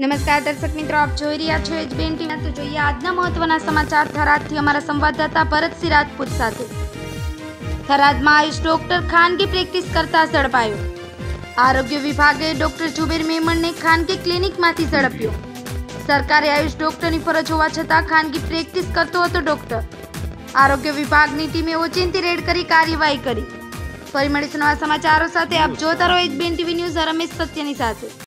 નમસ્કાર દર્શક મિત્રો, આપ જોઈ રહ્યા છો HBN ટીવી। તો જોઈએ આજના મહત્વના સમાચાર થરાદથી અમારા સંવાદદાતા ભરતસિંહ રાજપૂત સાથે। થરાદમાં આયુષ ડોક્ટર ખાનગી પ્રેક્ટિસ કરતા ઝડપાયો। આરોગ્ય વિભાગે ડોક્ટર જુબેર મેમણને ખાનગી ક્લિનિકમાંથી ઝડપ્યો। સરકારે આયુષ ડોક્ટરની ફરજ હોવા છતાં ખાનગી પ્રેક્ટિસ કરતો હતો ડોક્ટર। આરોગ્ય વિભાગની ટીમે ઓચિંતી રેડ કરી કાર્યવાહી કરી। ફરી મળીશું નવા સમાચારો સાથે। આપ જોતા રહો HBN ટીવી ન્યૂઝ। રમેશ સત્યની સાથે।